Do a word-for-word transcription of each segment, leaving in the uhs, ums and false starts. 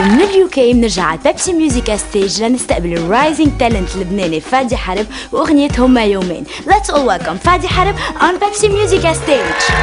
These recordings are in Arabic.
ومن اليو كي بنرجع على بيبسي ميوزيكا ستيج لنستقبل الرايزنج تالنت اللبناني فادي حرب واغنيته هما يومين. Let's all welcome فادي حرب on Pepsi Musica Stage.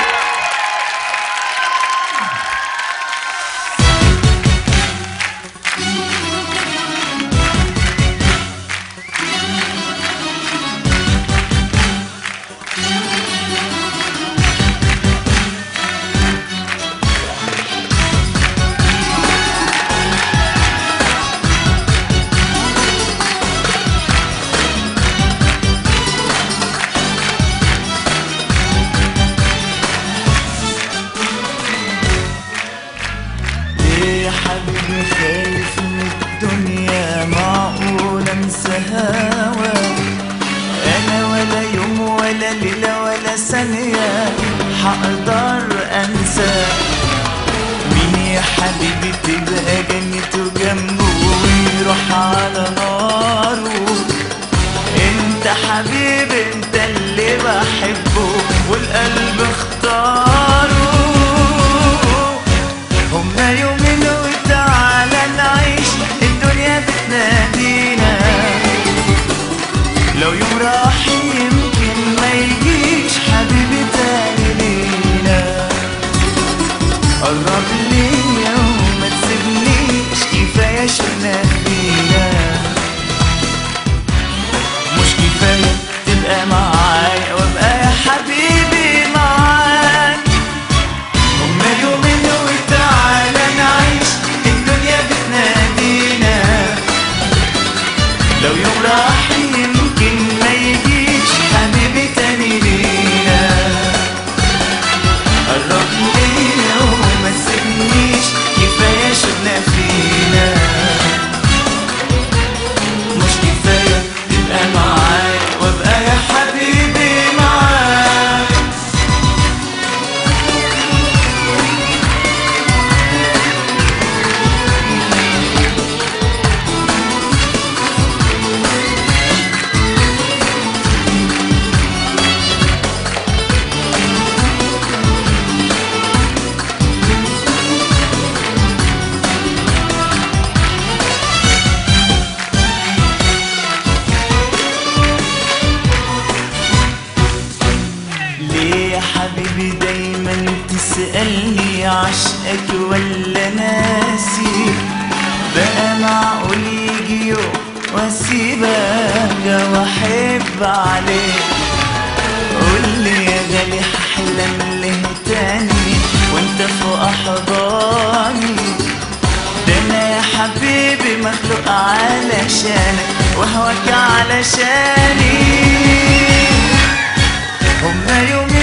حبيبي خايف من الدنيا، معقول انسى هواك؟ انا ولا يوم ولا ليلة ولا ثانية حقدر انساك. مين يا حبيبي تبقى جنته جنبه ويروح على ناره؟ انت حبيبي انت اللي بحبه والقلب اختاره. هما يومين وتعالى نعيش الدنيا بتنادينا، لو يوم راح يمكن ما يجيش حبيبي تاني لينا. قرب ليا وما تسيبنيش كفاية شفنا فينا، مش كفاية تبقى معايا وابقى يا حبيبي معاك. هما يومين وتعالى نعيش الدنيا بتنادينا، لو يوم راح يمكن ما يجيش حبيبي تاني لينا. قرب ليا وما تسيبنيش كفاية شفنا فينا، مش كفاية تبقى معايا وابقى يا حبيبي معاك. ليه يا حبيبي دايما تسألني عشقك ولا ناسي؟ بقى معقول يجي يوم واسيبك واحب عليك؟ قولي يا غالي هحلم ليه تاني وانت فوق احضاني؟ ده انا يا حبيبي مخلوق علشانك وهواك علشاني. هما يومين